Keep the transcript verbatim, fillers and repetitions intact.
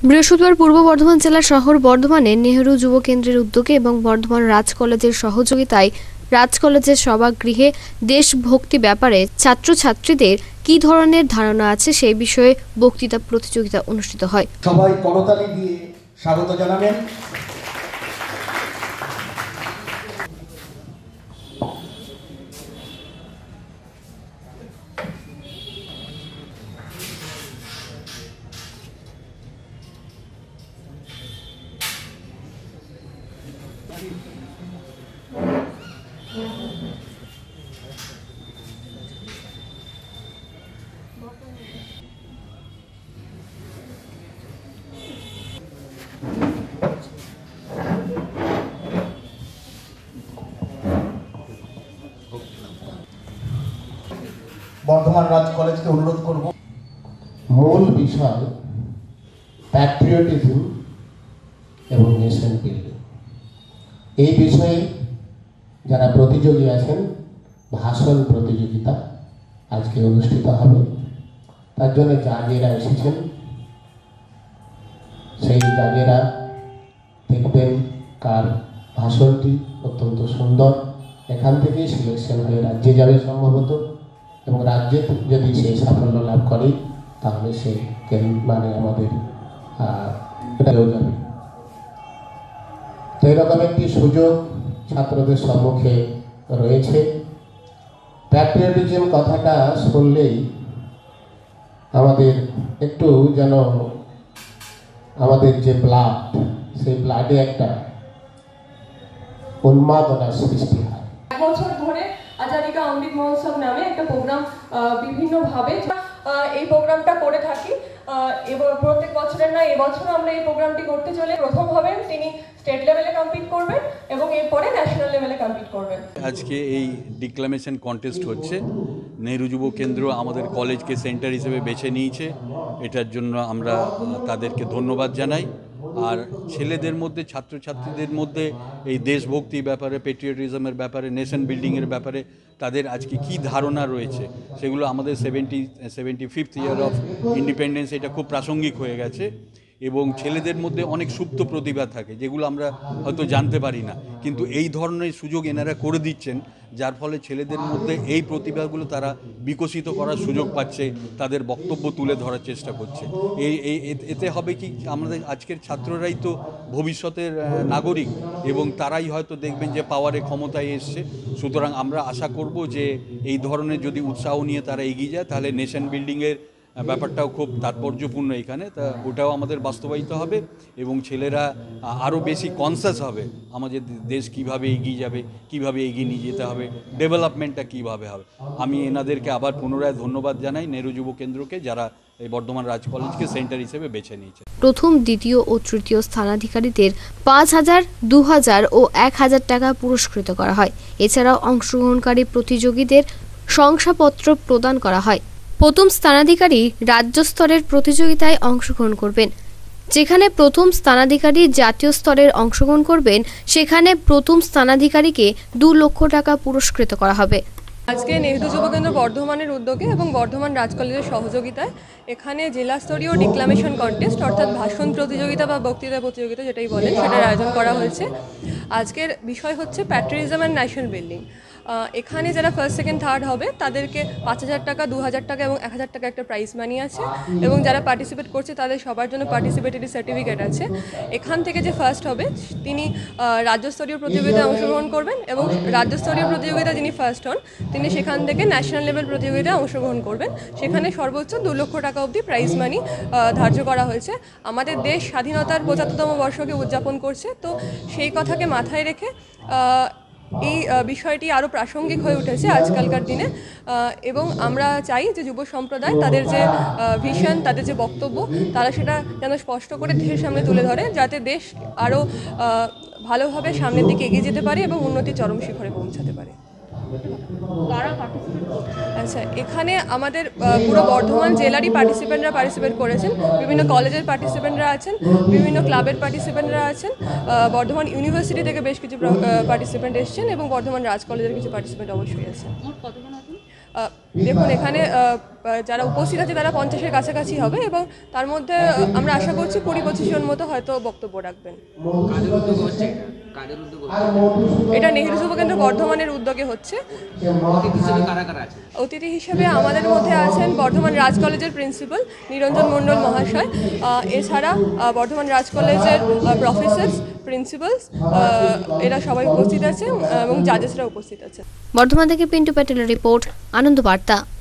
বৃহস্পতিবার পূর্ব বর্ধমান জেলার শহর বর্ধমানে নেহেরু যুব কেন্দ্রের উদ্যোগে এবং বর্ধমান রাজ কলেজের সহযোগিতায় রাজ কলেজের সভাগৃহে দেশভক্তি ব্যাপারে ছাত্রছাত্রীদের কি ধরনের ধারণা আছে সেই বিষয়ে বক্তৃতা প্রতিযোগিতা অনুষ্ঠিত হয়। সবাই করতালি দিয়ে স্বাগত জানাবেন। বর্ধমান রাজ কলেজকে অনুরোধ করব, মূল বিষয় প্যাট্রিয়টিজম এবং নেশন বিল্ডিং। এই বিষয়ে যারা প্রতিযোগী আছেন ভাষণ প্রতিযোগিতা আজকে অনুষ্ঠিত হবে। তার জন্য জাজেরা এসেছেন, সেই জাজেরা দেখবেন কার ভাষণটি অত্যন্ত সুন্দর। এখান থেকেই সিলেকশন হয়ে রাজ্যে যাবে সম্ভবত, এবং রাজ্যে যদি সে সাফল্য লাভ করে তাহলে সে মানে আমাদের এটাও যাবে। তো এরকম একটি সুযোগ ছাত্রদের সম্মুখে রয়েছে। প্যাট্রিয়টিজম কথাটা শুনলেই আমাদের একটু যেন আমাদের যে ব্লাড, সেই ব্লাডে একটা উন্মাদনার সৃষ্টি হয়। এক বছর ধরে আজাদি কা অমৃত মহোৎসব নামে একটা প্রোগ্রাম বিভিন্নভাবে এই প্রোগ্রামটা করে থাকি। এবং প্রত্যেক বছরের নয়, এবছর আমরা এই প্রোগ্রামটি করতে চলে। প্রথম হবেন তিনি স্টেট লেভেলে কম্পিট করবেন এবং এরপরে ন্যাশনাল লেভেলে কম্পিট করবেন। আজকে এই ডিক্লামেশন কন্টেস্ট হচ্ছে। নেহেরু যুব কেন্দ্র আমাদের কলেজকে সেন্টার হিসেবে বেছে নিয়েছে, এটার জন্য আমরা তাদেরকে ধন্যবাদ জানাই। আর ছেলেদের মধ্যে, ছাত্রছাত্রীদের মধ্যে এই দেশভক্তি ব্যাপারে, পেট্রিয়টিজমের ব্যাপারে, নেশন বিল্ডিংয়ের ব্যাপারে তাদের আজকে কি ধারণা রয়েছে সেগুলো আমাদের seventy seventy fifth year of independence এটা খুব প্রাসঙ্গিক হয়ে গেছে। এবং ছেলেদের মধ্যে অনেক সুপ্ত প্রতিভা থাকে যেগুলো আমরা হয়তো জানতে পারি না, কিন্তু এই ধরনের সুযোগ এনারা করে দিচ্ছেন, যার ফলে ছেলেদের মধ্যে এই প্রতিভাগুলো তারা বিকশিত করার সুযোগ পাচ্ছে, তাদের বক্তব্য তুলে ধরার চেষ্টা করছে। এই এই এতে হবে কি, আমাদের আজকের ছাত্ররাই তো ভবিষ্যতের নাগরিক এবং তারাই হয়তো দেখবেন যে পাওয়ারে ক্ষমতায় এসছে। সুতরাং আমরা আশা করব যে এই ধরনের যদি উৎসাহ নিয়ে তারা এগিয়ে যায় তাহলে নেশন বিল্ডিংয়ের ব্যাপারটাও খুব তাৎপর্যপূর্ণ এখানে, তা ওটাও আমাদের বাস্তবায়িত হবে এবং ছেলেরা আরও বেশি কনসাস হবে আমাদের দেশ কিভাবে এগিয়ে যাবে, কিভাবে এগিয়ে নিয়ে যেতে হবে, ডেভেলপমেন্টটা কিভাবে হবে। আমি এনাদেরকে আবার পুনরায় ধন্যবাদ জানাই, নেহেরু যুব কেন্দ্রকে, যারা এই বর্ধমান রাজ কলেজকে সেন্টার হিসেবে বেছে নিয়েছে। প্রথম, দ্বিতীয় ও তৃতীয় স্থানাধিকারীদের পাঁচ হাজার, দু হাজার ও এক হাজার টাকা পুরস্কৃত করা হয়। এছাড়াও অংশগ্রহণকারী প্রতিযোগীদের শংসাপত্র প্রদান করা হয়। প্রথম স্থানাধিকারী রাজ্য স্তরের প্রতিযোগিতায় অংশগ্রহণ করবেন। যেখানে প্রথম স্থানাধিকারী জাতীয় স্তরের অংশগ্রহণ করবেন, সেখানে প্রথম স্থানাধিকারীকে দু লক্ষ টাকা পুরস্কৃত করা হবে। আজকে নেহেরু যুব কেন্দ্র বর্ধমানের উদ্যোগে এবং বর্ধমান রাজ কলেজের সহযোগিতায় এখানে জেলাস্তরীয় ডিক্লামেশন কন্টেস্ট অর্থাৎ ভাষণ প্রতিযোগিতা বা বক্তৃতা প্রতিযোগিতা যেটাই বলেন সেটার আয়োজন করা হয়েছে। আজকের বিষয় হচ্ছে প্যাট্রিয়টিজম অ্যান্ড ন্যাশন বিল্ডিং। এখানে যারা ফার্স্ট, সেকেন্ড, থার্ড হবে তাদেরকে পাঁচ হাজার টাকা, দু হাজার টাকা এবং এক হাজার টাকা একটা প্রাইজ মানি আছে, এবং যারা পার্টিসিপেট করছে তাদের সবার জন্য পার্টিসিপেটরি সার্টিফিকেট আছে। এখান থেকে যে ফার্স্ট হবে তিনি রাজ্যস্তরীয় প্রতিযোগিতায় অংশগ্রহণ করবেন, এবং রাজ্যস্তরীয় প্রতিযোগিতা যিনি ফার্স্ট হন তিনি সেখান থেকে ন্যাশনাল লেভেল প্রতিযোগিতায় অংশগ্রহণ করবেন। সেখানে সর্বোচ্চ দু লক্ষ টাকা অবধি প্রাইজ মানি ধার্য করা হয়েছে। আমাদের দেশ স্বাধীনতার পঁচাত্তরতম বর্ষকে উদযাপন করছে, তো সেই কথাকে মাথায় রেখে এই বিষয়টি আরও প্রাসঙ্গিক হয়ে উঠেছে আজকালকার দিনে। এবং আমরা চাই যে যুব সম্প্রদায় তাদের যে ভিশন, তাদের যে বক্তব্য, তারা সেটা যেন স্পষ্ট করে দেশের সামনে তুলে ধরে, যাতে দেশ আরও ভালোভাবে সামনের দিকে এগিয়ে যেতে পারে এবং উন্নতির চরম শিখরে পৌঁছাতে পারে। আচ্ছা, এখানে আমাদের পুরো বর্ধমান জেলারই পার্টিসিপেন্টরা পার্টিসিপেট করেছেন, বিভিন্ন কলেজের পার্টিসিপেন্টরা আছেন, বিভিন্ন ক্লাবের পার্টিসিপেন্টরা আছেন, বর্ধমান ইউনিভার্সিটি থেকে বেশ কিছু পার্টিসিপেন্ট এসেছেন এবং বর্ধমান রাজ কলেজের কিছু পার্টিসিপেন্ট অবশ্যই আছেন। আহ, দেখুন এখানে আহ, যারা উপস্থিত আছে তারা পঞ্চাশের কাছাকাছি হবে এবং তার মধ্যে আহ, আমরা আশা করছি কুড়ি পঁচিশ জন মতো হয়তো বক্তব্য রাখবেন। কাদের উদ্যোগ হচ্ছে এটা? কাদের উদ্যোগ হচ্ছে? এটা নেহেরু যুব কেন্দ্র বর্ধমানের উদ্যোগে হচ্ছে। অতিথি হিসেবে কারা কারা আছে? অতিথি হিসেবে আমাদের মধ্যে আছেন বর্ধমান রাজ কলেজের প্রিন্সিপাল নিরঞ্জন মণ্ডল মহাশয়, আহ, এছাড়া আহ, বর্ধমান রাজ কলেজের প্রফেসর প্রিন্সিপালস এরা সবাই উপস্থিত আছে এবং জাজেসরা উপস্থিত আছে। বর্ধমান থেকে পিন্টু প্যাটেলের রিপোর্ট, আনন্দ বার্তা।